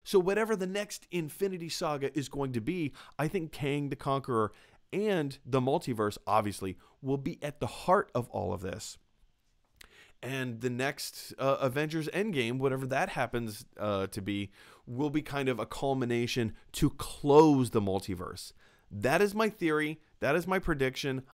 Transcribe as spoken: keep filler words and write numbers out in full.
So whatever the next Infinity Saga is going to be, I think Kang the Conqueror and the multiverse, obviously, will be at the heart of all of this. And the next uh, Avengers Endgame, whatever that happens uh, to be, will be kind of a culmination to close the multiverse. That is my theory. That is my prediction.